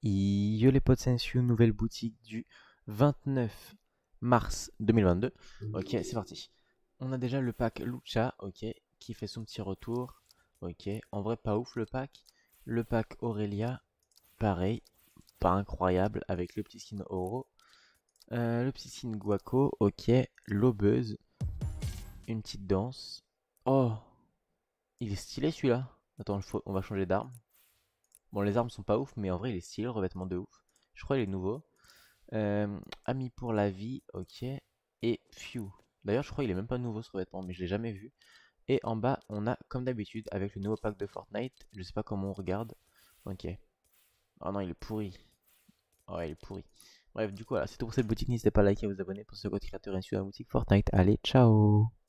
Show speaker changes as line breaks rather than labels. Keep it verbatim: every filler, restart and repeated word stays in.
Yo les potes, c'est une nouvelle boutique du vingt-neuf mars deux mille vingt-deux. Ok, c'est parti. On a déjà le pack Lucha, ok, qui fait son petit retour. Ok, en vrai pas ouf le pack. Le pack Aurelia, pareil, pas incroyable avec le petit skin Oro. Euh, le petit skin Guaco, ok, l'Aubeuse, une petite danse. Oh, il est stylé celui-là. Attends, faut- on va changer d'arme. Bon, les armes sont pas ouf, mais en vrai il est stylé, le revêtement de ouf. Je crois qu'il est nouveau. Euh, Ami pour la vie, ok. Et Few. D'ailleurs, je crois qu'il est même pas nouveau ce revêtement, mais je l'ai jamais vu. Et en bas, on a, comme d'habitude, avec le nouveau pack de Fortnite. Je sais pas comment on regarde. Ok. Oh non, il est pourri. Oh, il est pourri. Bref, du coup, voilà, c'est tout pour cette boutique. N'hésitez pas à liker et à vous abonner pour ce code créateur ainsi à la boutique Fortnite. Allez, ciao!